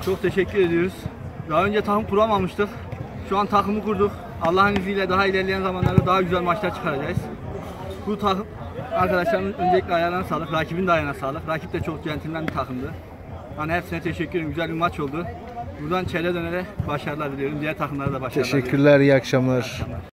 Çok teşekkür ediyoruz. Daha önce takım kuramamıştık. Şu an takımı kurduk. Allah'ın izniyle daha ilerleyen zamanlarda daha güzel maçlar çıkaracağız. Bu takım arkadaşlarımın öncelikle ayağına sağlık, rakibin de ayağına sağlık. Rakip de çok centilmen bir takımdı. Hani hepsine teşekkür ederim. Güzel bir maç oldu. Buradan Çele Döner'e başarılar diliyorum. Diğer takımlara da başarılar diliyorum. Teşekkürler, iyi akşamlar.